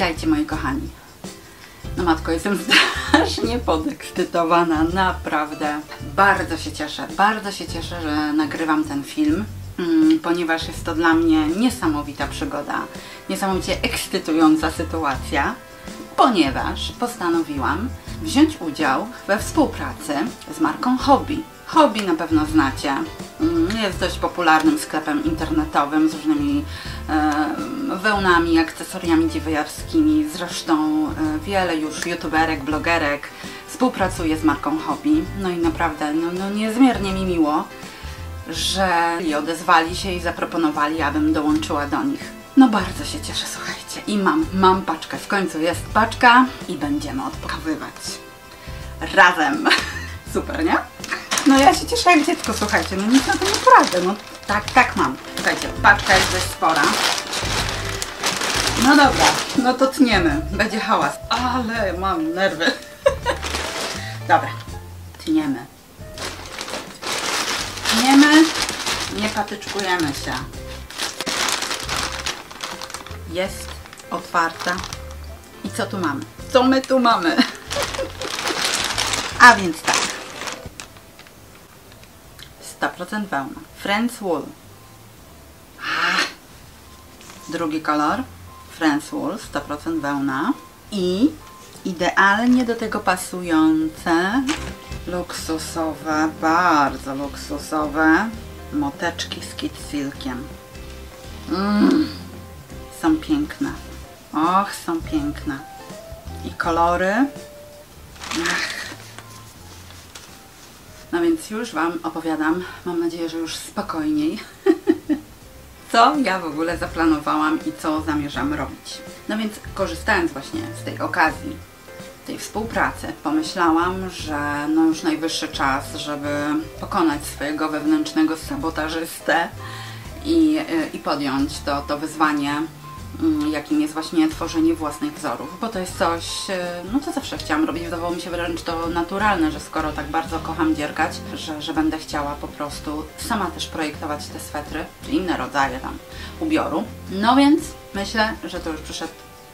Witajcie moi kochani. No matko, jestem strasznie podekscytowana, naprawdę. Bardzo się cieszę, że nagrywam ten film, ponieważ jest to dla mnie niesamowita przygoda, niesamowicie ekscytująca sytuacja, ponieważ postanowiłam wziąć udział we współpracy z marką Hobbii. Hobbii na pewno znacie. Jest dość popularnym sklepem internetowym z różnymi wełnami, akcesoriami dziwiarskimi. Zresztą wiele już youtuberek, blogerek współpracuje z marką Hobbii. No i naprawdę niezmiernie mi miło, że odezwali się i zaproponowali, abym dołączyła do nich. No bardzo się cieszę, słuchajcie. I mam paczkę. W końcu jest paczka i będziemy odpakowywać razem. Super, nie? No ja się cieszę jak dziecko, słuchajcie, no nic na to nie poradzę, no tak mam. Słuchajcie, paczka jest dość spora. No dobra, no to tniemy, będzie hałas, ale mam nerwy. Dobra, tniemy. Tniemy, nie patyczkujemy się. Jest otwarta. I co tu mamy? Co my tu mamy? A więc tak. 100% wełna. Friends Wool. Drugi kolor. Friends Wool. 100% wełna. I idealnie do tego pasujące, luksusowe, bardzo luksusowe moteczki z Kid Silkiem. Są piękne. Och, są piękne. I kolory. No więc już Wam opowiadam, mam nadzieję, że już spokojniej, co ja w ogóle zaplanowałam i co zamierzam robić. No więc korzystając właśnie z tej okazji, tej współpracy, pomyślałam, że no już najwyższy czas, żeby pokonać swojego wewnętrznego sabotażystę i podjąć to wyzwanie, jakim jest właśnie tworzenie własnych wzorów, bo to jest coś, no co zawsze chciałam robić, wydawało mi się wręcz to naturalne, że skoro tak bardzo kocham dziergać, że będę chciała po prostu sama też projektować te swetry, czy inne rodzaje tam ubioru. No więc myślę, że to już przyszedł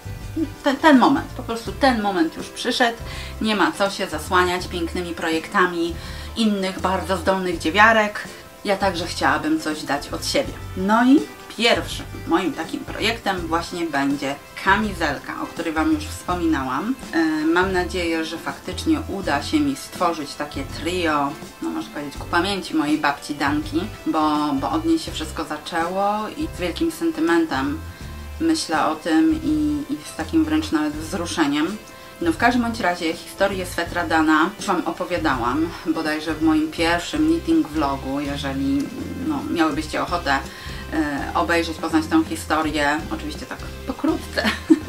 ten moment, po prostu ten moment już przyszedł, nie ma co się zasłaniać pięknymi projektami innych bardzo zdolnych dziewiarek, ja także chciałabym coś dać od siebie. No i pierwszym moim takim projektem właśnie będzie kamizelka, o której Wam już wspominałam. Mam nadzieję, że faktycznie uda się mi stworzyć takie trio, no można powiedzieć ku pamięci mojej babci Danki, bo od niej się wszystko zaczęło i z wielkim sentymentem myślę o tym i z takim wręcz nawet wzruszeniem. No w każdym bądź razie historię swetra Dana już Wam opowiadałam, bodajże w moim pierwszym knitting vlogu, jeżeli miałybyście ochotę obejrzeć, poznać tę historię, oczywiście tak pokrótce,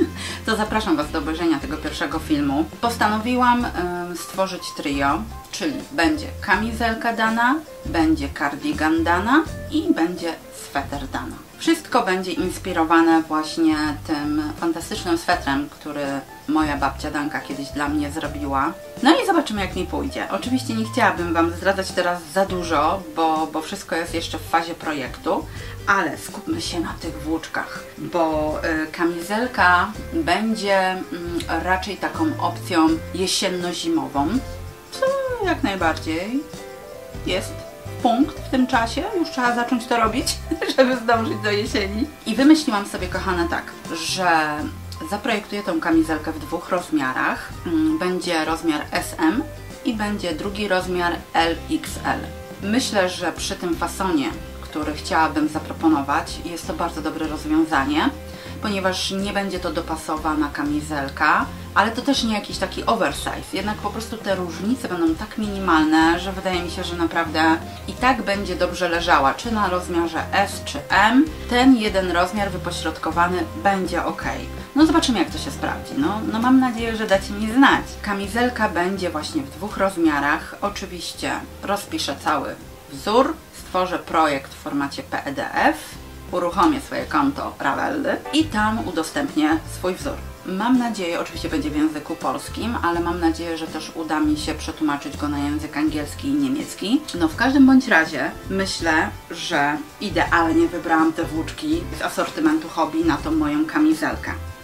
to zapraszam Was do obejrzenia tego pierwszego filmu. Postanowiłam stworzyć trio, czyli będzie kamizelka Dana, będzie cardigan Dana i będzie sweter Dana. Wszystko będzie inspirowane właśnie tym fantastycznym swetrem, który moja babcia Danka kiedyś dla mnie zrobiła. No i zobaczymy, jak mi pójdzie. Oczywiście nie chciałabym Wam zdradzać teraz za dużo, bo wszystko jest jeszcze w fazie projektu, ale skupmy się na tych włóczkach, bo kamizelka będzie raczej taką opcją jesienno-zimową, co jak najbardziej jest punkt w tym czasie, już trzeba zacząć to robić, żeby zdążyć do jesieni. I wymyśliłam sobie, kochane, tak, że zaprojektuję tą kamizelkę w dwóch rozmiarach. Będzie rozmiar SM i będzie drugi rozmiar LXL. Myślę, że przy tym fasonie, który chciałabym zaproponować, jest to bardzo dobre rozwiązanie, ponieważ nie będzie to dopasowana kamizelka, ale to też nie jakiś taki oversize, jednak po prostu te różnice będą tak minimalne, że wydaje mi się, że naprawdę i tak będzie dobrze leżała, czy na rozmiarze S czy M, ten jeden rozmiar wypośrodkowany będzie ok. No zobaczymy, jak to się sprawdzi. No mam nadzieję, że dacie mi znać. Kamizelka będzie właśnie w dwóch rozmiarach. Oczywiście rozpiszę cały wzór, stworzę projekt w formacie PDF, uruchomię swoje konto Ravelry i tam udostępnię swój wzór. Mam nadzieję, oczywiście będzie w języku polskim, ale mam nadzieję, że też uda mi się przetłumaczyć go na język angielski i niemiecki. No w każdym bądź razie myślę, że idealnie wybrałam te włóczki z asortymentu Hobbii na tą moją kamizelkę.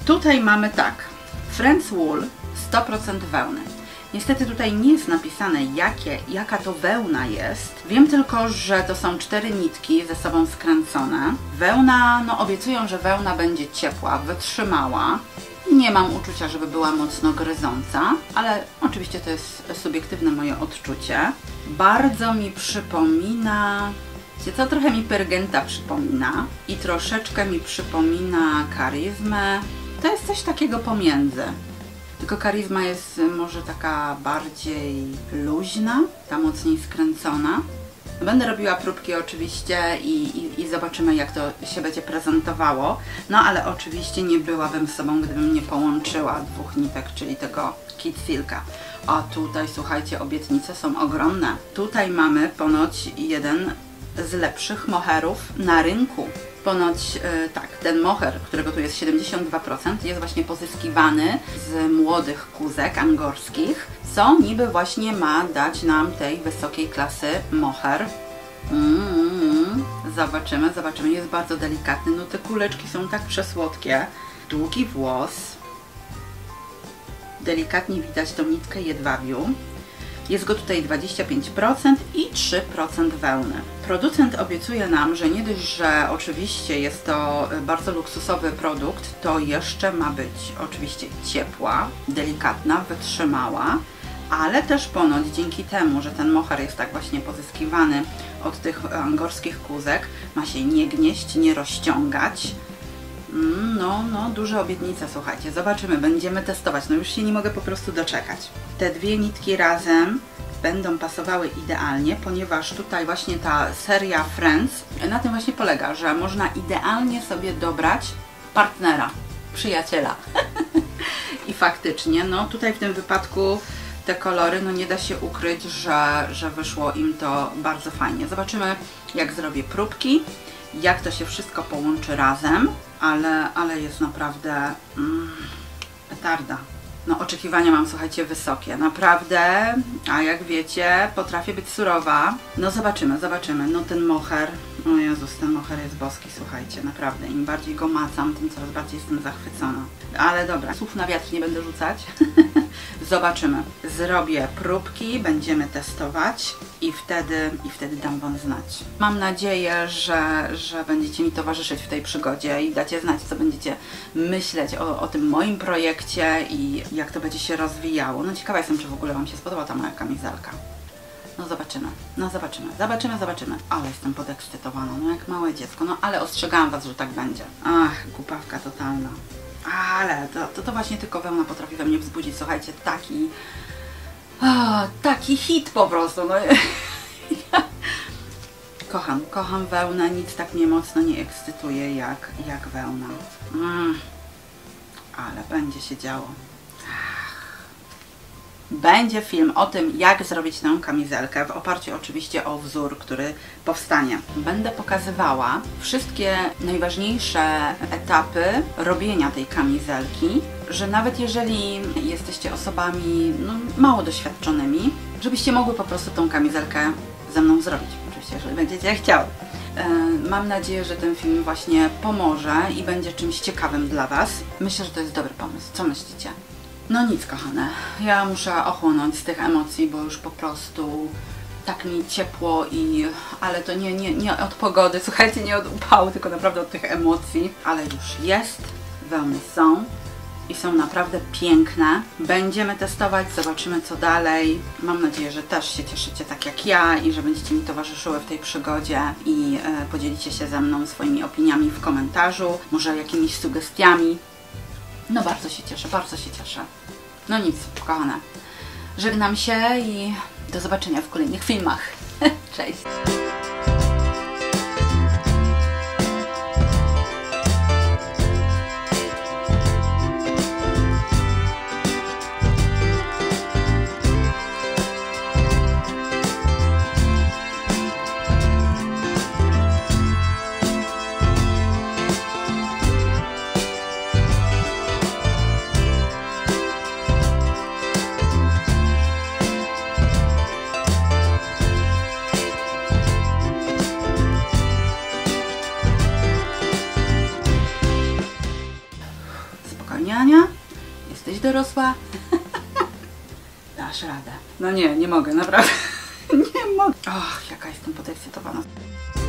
Tutaj mamy tak, Friends Wool 100% wełny. Niestety tutaj nie jest napisane jaka to wełna jest. Wiem tylko, że to są 4 nitki ze sobą skręcone. Wełna, no obiecują, że wełna będzie ciepła, wytrzymała. Nie mam uczucia, żeby była mocno gryząca, ale oczywiście to jest subiektywne moje odczucie. Bardzo mi przypomina, wiecie co, trochę mi Pyrgenta przypomina i troszeczkę mi przypomina Karizmę. To jest coś takiego pomiędzy. Tylko Karizma jest może taka bardziej luźna, ta mocniej skręcona. Będę robiła próbki oczywiście i zobaczymy, jak to się będzie prezentowało. No ale oczywiście nie byłabym sobą, gdybym nie połączyła 2 nitek, czyli tego Kid Silka. A tutaj, słuchajcie, obietnice są ogromne. Tutaj mamy ponoć jeden z lepszych moherów na rynku. Ponoć tak, ten moher, którego tu jest 72%, jest właśnie pozyskiwany z młodych kózek angorskich, co niby właśnie ma dać nam tej wysokiej klasy moher. Zobaczymy, zobaczymy. Jest bardzo delikatny. No te kuleczki są tak przesłodkie. Długi włos. Delikatnie widać tą nitkę jedwabiu. Jest go tutaj 25% i 3% wełny. Producent obiecuje nam, że nie dość, że oczywiście jest to bardzo luksusowy produkt, to jeszcze ma być oczywiście ciepła, delikatna, wytrzymała, ale też ponoć dzięki temu, że ten moher jest tak właśnie pozyskiwany od tych angorskich kózek, ma się nie gnieść, nie rozciągać. No, duże obietnice, słuchajcie. Zobaczymy, będziemy testować. No już się nie mogę po prostu doczekać. Te 2 nitki razem będą pasowały idealnie, ponieważ tutaj właśnie ta seria Friends na tym właśnie polega, że można idealnie sobie dobrać partnera, przyjaciela. I faktycznie, no tutaj w tym wypadku te kolory, no nie da się ukryć, że wyszło im to bardzo fajnie. Zobaczymy, jak zrobię próbki, jak to się wszystko połączy razem, ale jest naprawdę petarda. No oczekiwania mam, słuchajcie, wysokie, naprawdę, a jak wiecie, potrafię być surowa. No zobaczymy, zobaczymy. No ten moher, o Jezus, ten moher jest boski, słuchajcie, naprawdę. Im bardziej go macam, tym coraz bardziej jestem zachwycona. Ale dobra, słów na wiatr nie będę rzucać. Zobaczymy. Zrobię próbki, będziemy testować i wtedy dam Wam znać. Mam nadzieję, że będziecie mi towarzyszyć w tej przygodzie i dacie znać, co będziecie myśleć o tym moim projekcie i jak to będzie się rozwijało. No ciekawa jestem, czy w ogóle Wam się spodoba ta moja kamizelka. No zobaczymy, zobaczymy. Ale jestem podekscytowana, no jak małe dziecko. No ale ostrzegałam Was, że tak będzie. Ach, głupawka totalna. Ale to właśnie tylko wełna potrafi we mnie wzbudzić, słuchajcie, taki hit po prostu, no. Kocham wełnę, nic tak mnie mocno nie ekscytuje jak wełna. Ale będzie się działo. Będzie film o tym, jak zrobić tę kamizelkę, w oparciu oczywiście o wzór, który powstanie. Będę pokazywała wszystkie najważniejsze etapy robienia tej kamizelki, że nawet jeżeli jesteście osobami mało doświadczonymi, żebyście mogły po prostu tą kamizelkę ze mną zrobić. Oczywiście, jeżeli będziecie chciały. Mam nadzieję, że ten film właśnie pomoże i będzie czymś ciekawym dla Was. Myślę, że to jest dobry pomysł. Co myślicie? No nic, kochane, ja muszę ochłonąć z tych emocji, bo już po prostu tak mi ciepło ale to nie od pogody, słuchajcie, nie od upału, tylko naprawdę od tych emocji. Ale już jest, wełny są i są naprawdę piękne. Będziemy testować, zobaczymy co dalej. Mam nadzieję, że też się cieszycie tak jak ja i że będziecie mi towarzyszyły w tej przygodzie i podzielicie się ze mną swoimi opiniami w komentarzu, może jakimiś sugestiami. No bardzo się cieszę, bardzo się cieszę. No nic, kochane. Żegnam się i do zobaczenia w kolejnych filmach. Cześć! jesteś dorosła. Dasz radę. No nie mogę, naprawdę. Nie mogę. Och, jaka jestem podekscytowana.